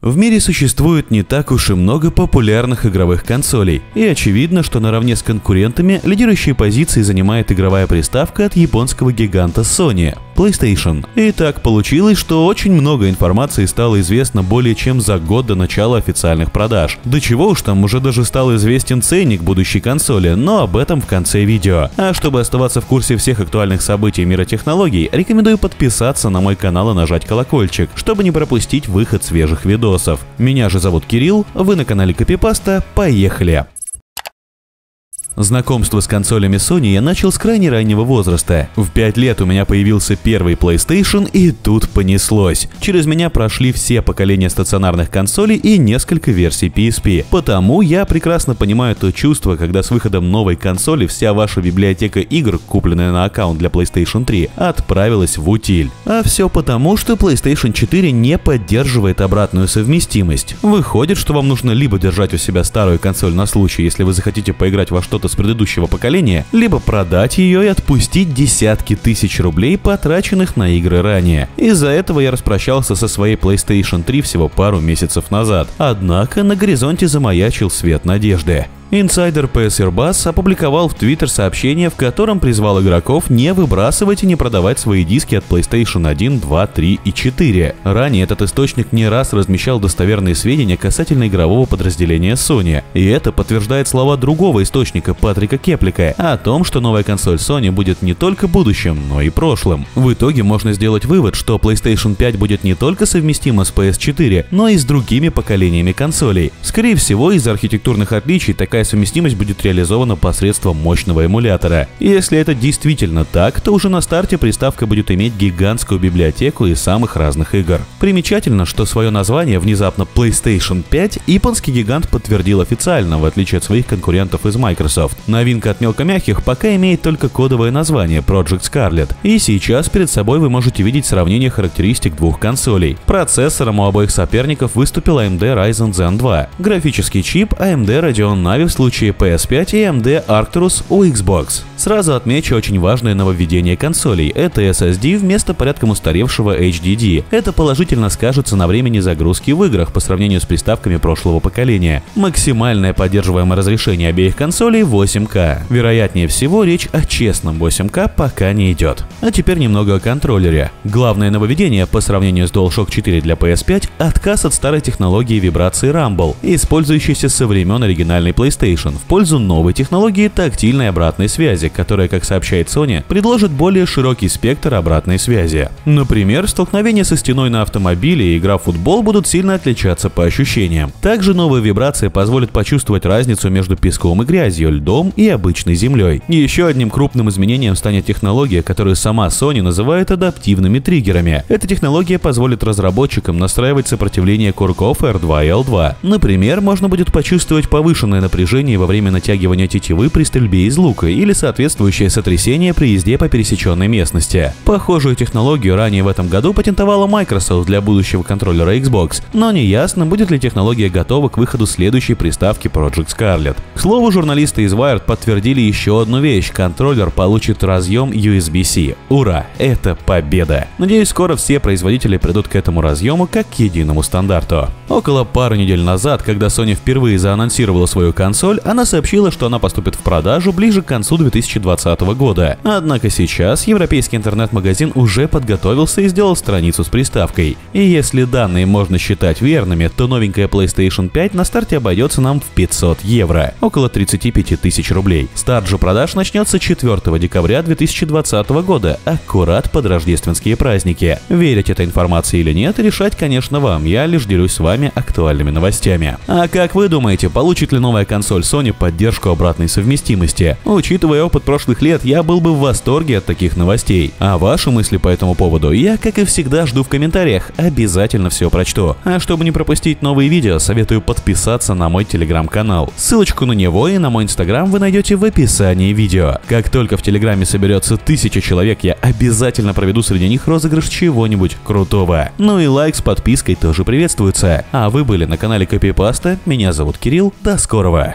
В мире существует не так уж и много популярных игровых консолей, и очевидно, что наравне с конкурентами лидирующие позиции занимает игровая приставка от японского гиганта Sony – PlayStation. И так получилось, что очень много информации стало известно более чем за год до начала официальных продаж. До чего уж там, уже даже стал известен ценник будущей консоли, но об этом в конце видео. А чтобы оставаться в курсе всех актуальных событий мира технологий, рекомендую подписаться на мой канал и нажать колокольчик, чтобы не пропустить выход свежих видосов. Меня же зовут Кирилл, вы на канале Копипаста, поехали! Знакомство с консолями Sony я начал с крайне раннего возраста. В 5 лет у меня появился первый PlayStation, и тут понеслось. Через меня прошли все поколения стационарных консолей и несколько версий PSP. Потому я прекрасно понимаю то чувство, когда с выходом новой консоли вся ваша библиотека игр, купленная на аккаунт для PlayStation 3, отправилась в утиль. А все потому, что PlayStation 4 не поддерживает обратную совместимость. Выходит, что вам нужно либо держать у себя старую консоль на случай, если вы захотите поиграть во что-то с предыдущего поколения, либо продать ее и отпустить десятки тысяч рублей, потраченных на игры ранее. Из-за этого я распрощался со своей PlayStation 3 всего пару месяцев назад. Однако на горизонте замаячил свет надежды. Инсайдер PS Airbus опубликовал в Twitter сообщение, в котором призвал игроков не выбрасывать и не продавать свои диски от PlayStation 1, 2, 3 и 4. Ранее этот источник не раз размещал достоверные сведения касательно игрового подразделения Sony. И это подтверждает слова другого источника, Патрика Кеплика, о том, что новая консоль Sony будет не только будущим, но и прошлым. В итоге можно сделать вывод, что PlayStation 5 будет не только совместима с PS4, но и с другими поколениями консолей. Скорее всего, из-за архитектурных отличий такая совместимость будет реализована посредством мощного эмулятора. Если это действительно так, то уже на старте приставка будет иметь гигантскую библиотеку из самых разных игр. Примечательно, что свое название внезапно PlayStation 5 японский гигант подтвердил официально, в отличие от своих конкурентов из Microsoft. Новинка от мелкомягких пока имеет только кодовое название Project Scarlet, и сейчас перед собой вы можете видеть сравнение характеристик двух консолей. Процессором у обоих соперников выступил AMD Ryzen Zen 2, графический чип AMD Radeon Navi в случае PS5 и AMD Arcturus у Xbox. Сразу отмечу очень важное нововведение консолей – это SSD вместо порядком устаревшего HDD. Это положительно скажется на времени загрузки в играх по сравнению с приставками прошлого поколения. Максимальное поддерживаемое разрешение обеих консолей 8К. Вероятнее всего, речь о честном 8К пока не идет. А теперь немного о контроллере. Главное нововведение по сравнению с DualShock 4 для PS5 – отказ от старой технологии вибрации Rumble, использующейся со времен оригинальной PlayStation, в пользу новой технологии тактильной обратной связи, которая, как сообщает Sony, предложит более широкий спектр обратной связи. Например, столкновение со стеной на автомобиле и игра в футбол будут сильно отличаться по ощущениям. Также новая вибрация позволит почувствовать разницу между песком и грязью, льдом и обычной землей. Еще одним крупным изменением станет технология, которую сама Sony называет адаптивными триггерами. Эта технология позволит разработчикам настраивать сопротивление курков R2 и L2. Например, можно будет почувствовать повышенное напряжение во время натягивания тетивы при стрельбе из лука или соответствующее сотрясение при езде по пересеченной местности. Похожую технологию ранее в этом году патентовала Microsoft для будущего контроллера Xbox, но неясно, будет ли технология готова к выходу следующей приставки Project Scarlet. К слову, журналисты из Wired подтвердили еще одну вещь – контроллер получит разъем USB-C. Ура! Это победа! Надеюсь, скоро все производители придут к этому разъему как к единому стандарту. Около пары недель назад, когда Sony впервые заанонсировала свою консоль, она сообщила, что она поступит в продажу ближе к концу 2020 года. Однако сейчас европейский интернет-магазин уже подготовился и сделал страницу с приставкой. И если данные можно считать верными, то новенькая PlayStation 5 на старте обойдется нам в 500 евро, около 35 тысяч рублей. Старт же продаж начнется 4 декабря 2020 года, аккурат под рождественские праздники. Верить этой информации или нет, решать, конечно, вам, я лишь делюсь с вами актуальными новостями. А как вы думаете, получит ли новая консоль Sony поддержку обратной совместимости? Учитывая опыт прошлых лет, я был бы в восторге от таких новостей. А ваши мысли по этому поводу я, как и всегда, жду в комментариях, обязательно все прочту. А чтобы не пропустить новые видео, советую подписаться на мой телеграм-канал. Ссылочку на него и на мой инстаграм вы найдете в описании видео. Как только в телеграме соберется 1000 человек, я обязательно проведу среди них розыгрыш чего-нибудь крутого. Ну и лайк с подпиской тоже приветствуется. А вы были на канале Копипаста, меня зовут Кирилл, до скорого!